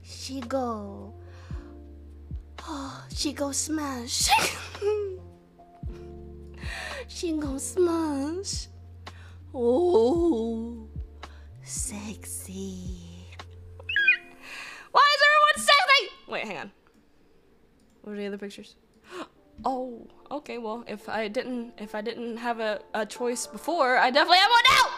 She go. Oh, she go smash. She go smash. Oh, sexy. Why is everyone sexy? Wait, hang on. What are the other pictures? Oh, okay. Well, if I didn't have a choice before, I definitely have one now.